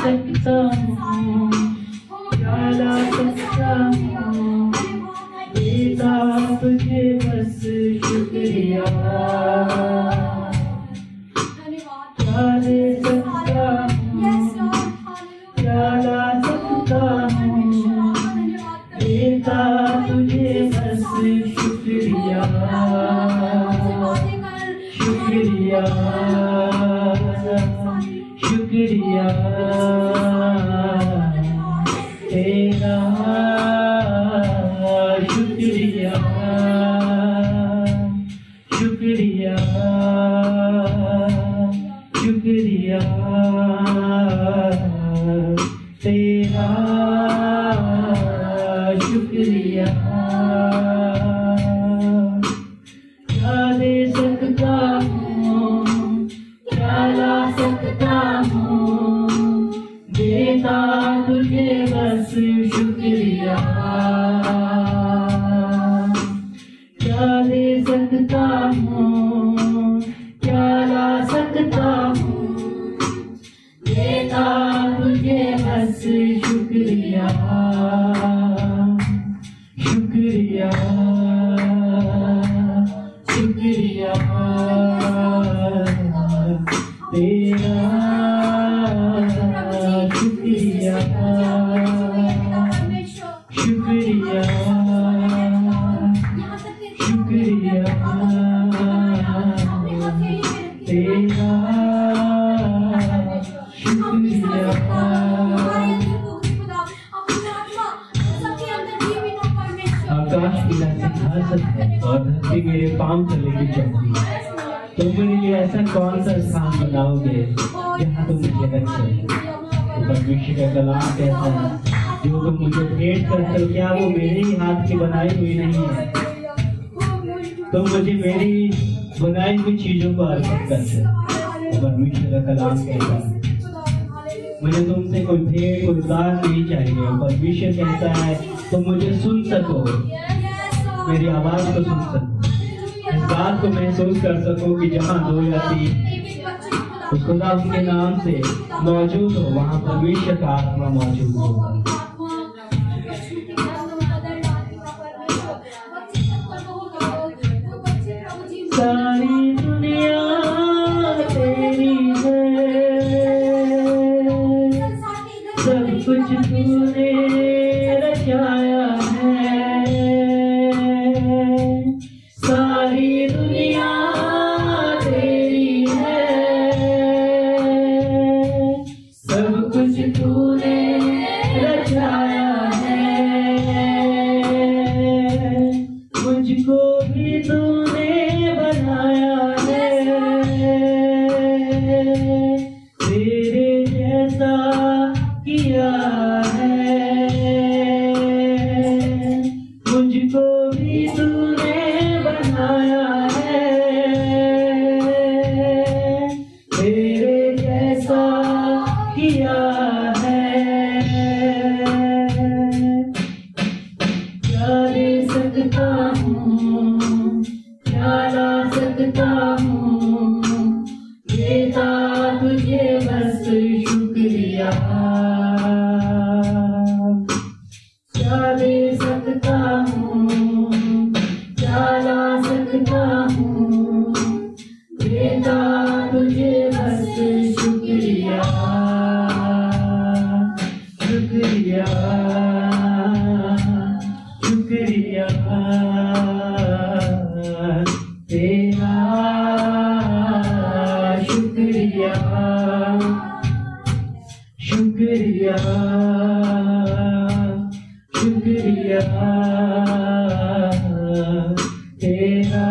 सकता हूँ, क्या ला सकता हूँ, देता तुझे बस शुक्रिया। क्या दे सकता हूँ, क्या ला सकता हूँ, देता तुझे बस शुक्रिया, शुक्रिया, शुक्रिया तेरा, शुक्रिया, शुक्रिया, शुक्रिया तेरा, शुक्रिया। क्या दे सकता हूँ, क्या ला सकता हूँ, देता तुझे बस शुक्रिया। क्या दे सकता हूँ, क्या ला सकता हूँ, देता तुझे बस शुक्रिया, शुक्रिया, शुक्रिया तेरा, शुक्रिया, शुक्रिया, शुक्रिया तेरा, शुक्रिया। आकाश बिना सिंहासन है और धरती मेरे पांव तले की चौकी। तुम मेरे लिए ऐसा कौन सा स्थान बनाओगे जहाँ तुम मुझे रख सको। परमेश्वर का कलाम कहता है, जो तुम मुझे भेंट करते हो क्या वो मेरे ही हाथ की बनाई हुई नहीं है। तुम मुझे मेरी बनाई हुई चीजों को अर्पित करते हो। परमेश्वर का कलाम कहता है, मुझे तुमसे कोई भेंट कोई दान नहीं चाहिए। परमेश्वर कहता है तुम मुझे सुन सको, मेरी आवाज को सुन सको, इस बात को महसूस कर सको कि जहाँ दो या तीन उस खुदा उनके नाम से मौजूद हो वहाँ परमेश्वर का आत्मा मौजूद होगा। सारी दुनिया तेरी है, सब कुछ तूने रचाया है। सारी दुनिया तेरी है, सब कुछ तूने रचाया है। मुझको भी तूने बनाया है, तेरे जैसा किया है। मुझको भी तूने बनाया है, तेरे जैसा किया है। क्या दे सकता हूँ, क्या ला सकता हूँ, देता तुझे बस शुक्रिया। क्या दे सकता हूँ, क्या ला सकता हूँ, देता तुझे बस शुक्रिया, शुक्रिया, शुक्रिया तेरा, शुक्रिया, शुक्रिया, शुक्रिया तेरा,